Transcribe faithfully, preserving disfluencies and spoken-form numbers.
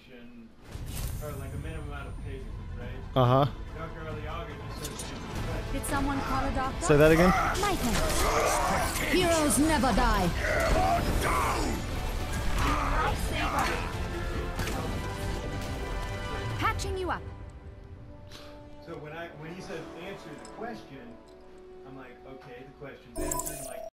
function, or like a minimum amount of pages, right? Uh huh. Doctor Aliaga just says answer the question. Did someone call a doctor? Say that again. Nightmare. Heroes never die. Patching you up. So when I when he says answer the question, I'm like, okay, the question's answered. Like.